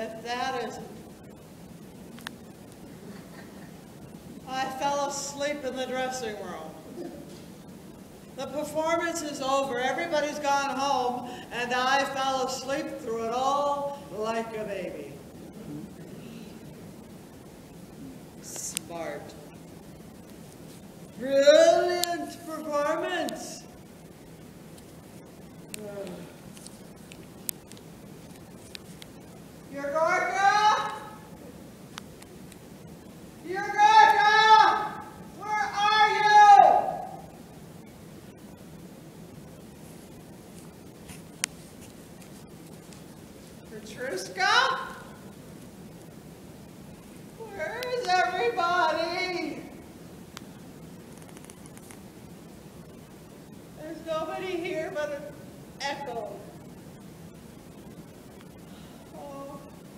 if that isn't. I fell asleep in the dressing room. The performance is over, everybody's gone home, and I fell asleep through it all like a baby. Smart. Brilliant performance. Yegorka! Yegorka! Where are you? Petrushka? Where is everybody? There's nobody here but an echo. Oh.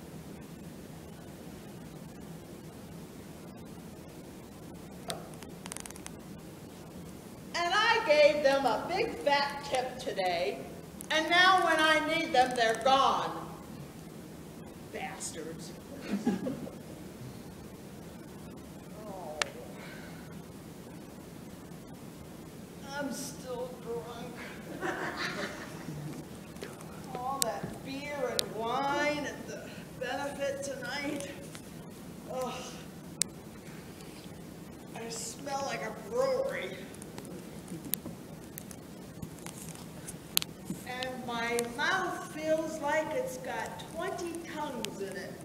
And I gave them a big fat tip today, and now when I need them, they're gone. Bastards. Oh. I'm still drunk. All that beer and wine at the benefit tonight. Oh. I smell like a brewery. And my mouth feels like it's got 20 tongues in it.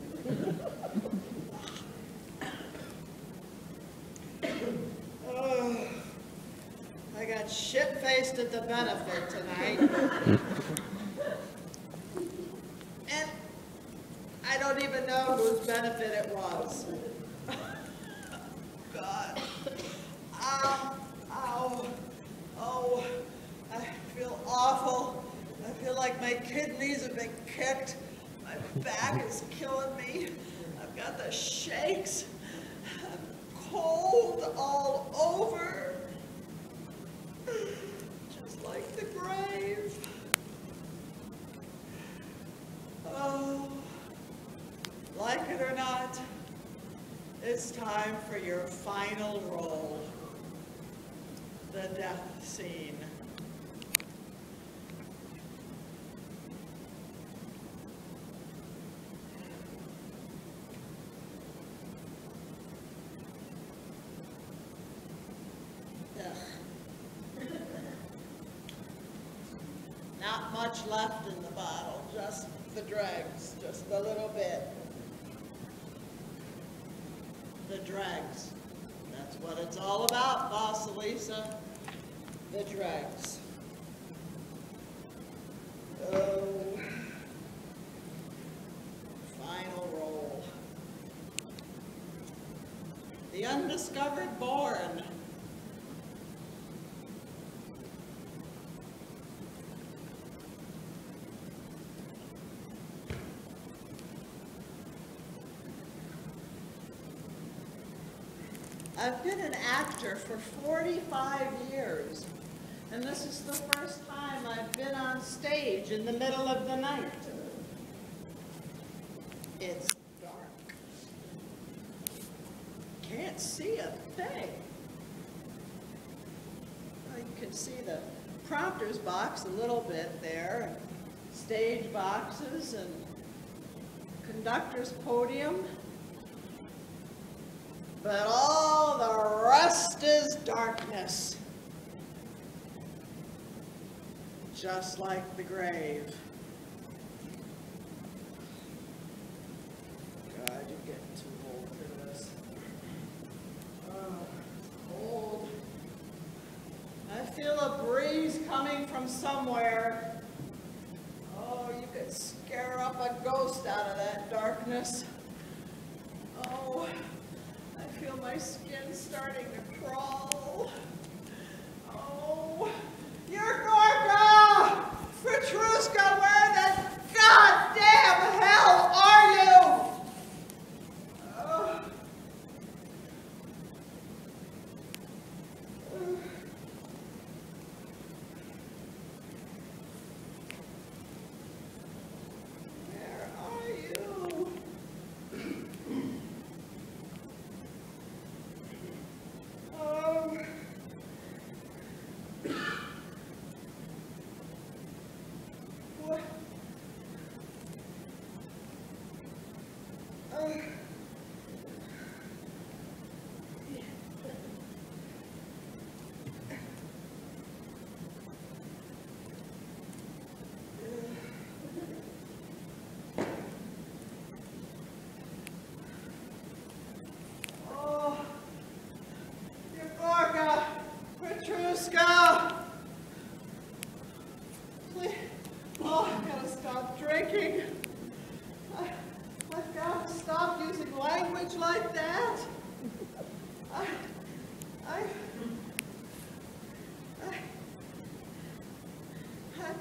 Oh, I got shit-faced at the benefit tonight. And I don't even know whose benefit it was. God. Ow. Oh, I feel awful. I feel like my kidneys have been kicked. My back is killing me. I've got the shakes. I'm cold all over. Just like the grave. Oh, like it or not, it's time for your final role. The death scene. Not much left in the bottle, just the dregs, just a little bit. The dregs. That's what it's all about, Vasilissa. The dregs. Oh. Final roll. The undiscovered born. I've been an actor for 45 years, and this is the first time I've been on stage in the middle of the night. It's dark. Can't see a thing. You can see the prompter's box a little bit there, and stage boxes, and conductor's podium. But all the rest is darkness, just like the grave. God, you're getting too old for this. Oh, it's cold. I feel a breeze coming from somewhere. Oh, you could scare up a ghost out of that darkness. Oh. I feel my skin starting to crawl. Oh, Yegorka! Petrushka, where the goddamn hell are you? Oh. Where are you?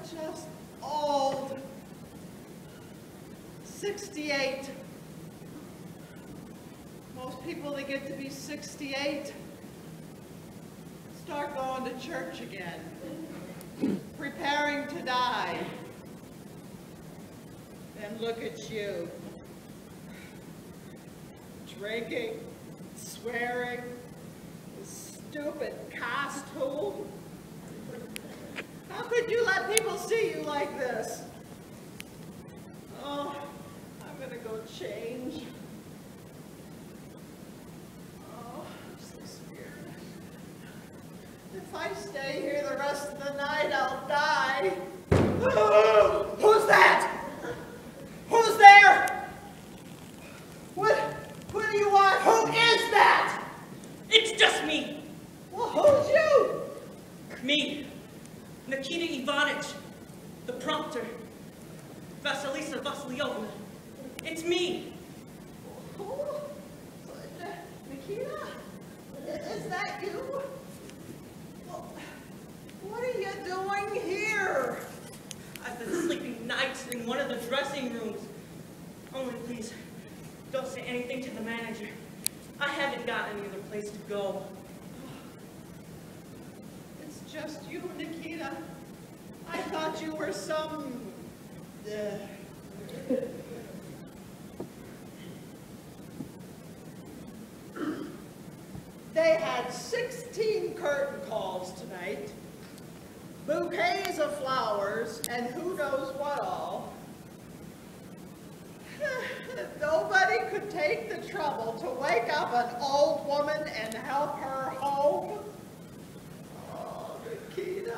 just old. 68. Most people that get to be 68 start going to church again, preparing to die. And look at you. Drinking, swearing, stupid costume. How could you let people see you like this? Oh, I'm gonna go change. Oh, I'm so scared. If I stay here the rest of the night, I'll die. Oh, who's that? Who's there? What do you want? Who is that? It's just me. Well, who's you? Me. Nikita Ivanich. The prompter. Vasilissa Vasiliovna. It's me. Who? Nikita? Is that you? Well, what are you doing here? I've been sleeping nights in one of the dressing rooms. Only please, don't say anything to the manager. I haven't got any other place to go. It's just you, Nikita. I thought you were some... They had 16 curtain calls tonight, bouquets of flowers, and who knows what all. Nobody could take the trouble to wake up an old woman and help her home. Oh, Nikita.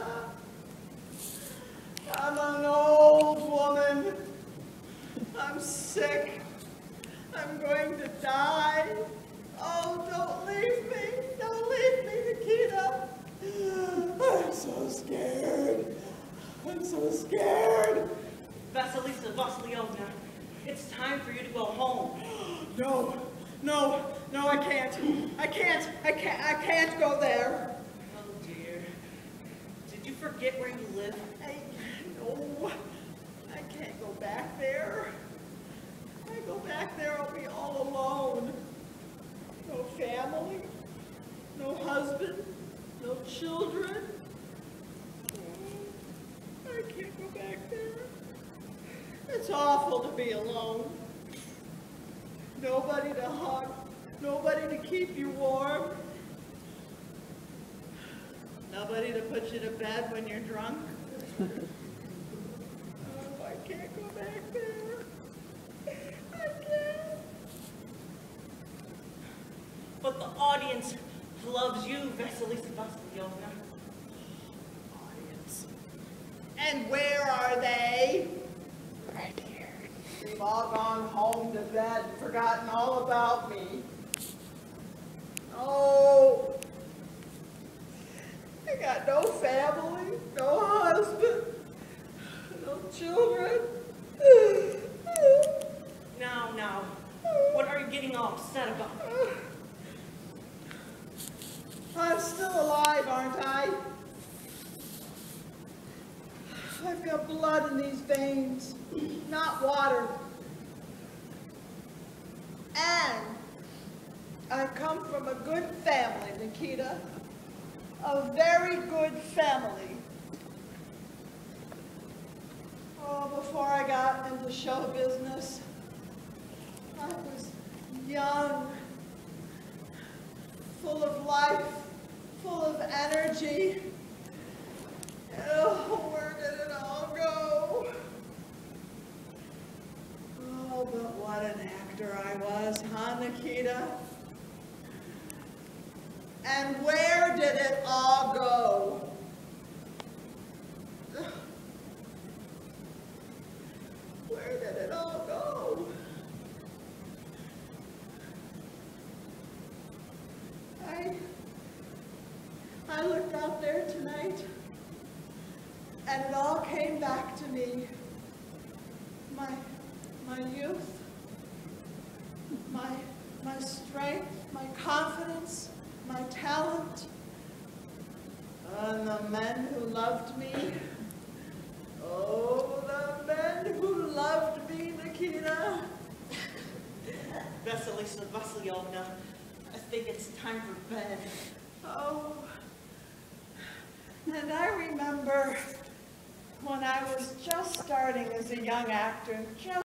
I'm an old woman. I'm sick. I'm going to die. Oh, don't leave me. Don't leave me, Nikita. I'm so scared. I'm so scared. Vasilissa Vasiliovna, it's time for you to go home. No, I can't. I can't go there. Oh, dear. Did you forget where you live? No, I can't go back there. If I go back there, I'll be all alone. No family, no husband, no children. I can't go back there. It's awful to be alone. Nobody to hug, nobody to keep you warm. Nobody to put you to bed when you're drunk. Oh, I can't go back there. I can't. But the audience loves you, Vasilissa Vasiliovna. Audience. And where are they? Right here. They've all gone home to bed and forgotten all about me. Oh, I got no family, no husband, no children. Now, what are you getting all upset about? I'm still alive, aren't I? I've got blood in these veins, not water. And I come from a good family, Nikita. A very good family. Oh, before I got into show business, I was young, full of life, full of energy. Oh, where did it all go? Oh, but what an actor I was, huh, Nikita? And where did it all go? Where did it all go? I looked out there tonight, and it all came back to me. My youth, my strength, my confidence, my talent, and the men who loved me. Oh, the men who loved me, Nikita. Vasilissa Vasiliovna, I think it's time for bed. Oh, and I remember when I was just starting as a young actor, just